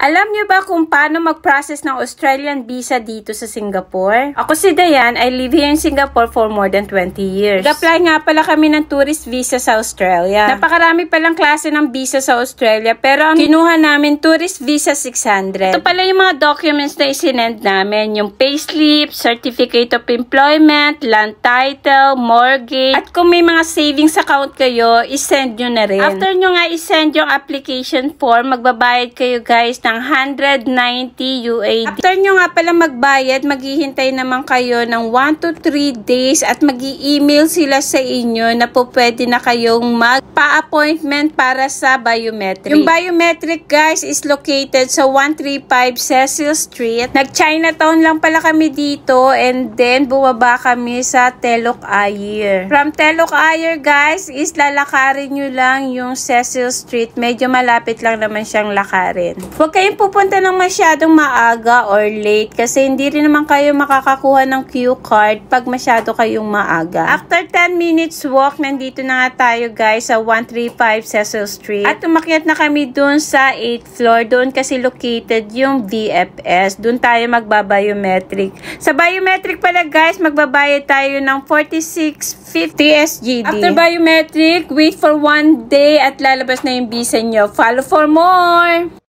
Alam niyo ba kung paano mag-process ng Australian visa dito sa Singapore? Ako si Dayan, I live here in Singapore for more than 20 years. Nag-apply nga pala kami ng tourist visa sa Australia. Napakarami palang klase ng visa sa Australia, pero ang kinuha namin tourist visa 600. Ito pala yung mga documents na isinend namin, yung payslip, certificate of employment, land title, mortgage, at kung may mga savings account kayo, isend nyo na rin. After nyo nga isend yung application form, magbabayad kayo guys ng 190 UAD. After nyo nga pala magbayad, maghihintay naman kayo ng 1 to 3 days at mag-i-email sila sa inyo na po pwede na kayong magpa-appointment para sa biometric. Yung biometric guys is located sa 135 Cecil Street. Nag-Chinatown lang pala kami dito and then bumaba kami sa Telok Ayer. From Telok Ayer guys is lalakarin nyo lang yung Cecil Street. Medyo malapit lang naman siyang lakarin. Huwag kayong pupunta ng masyadong maaga or late kasi hindi rin naman kayo makakakuha ng queue card pag masyado kayong maaga. After 10 minutes walk, nandito na nga tayo guys sa 135 Cecil Street. At umakyat na kami dun sa 8th floor. Doon kasi located yung VFS. Doon tayo magbabiometric. Sa biometric pala guys, magbabayad tayo ng 46.50 SGD. After biometric, wait for 1 day at lalabas na yung visa nyo. Follow for more!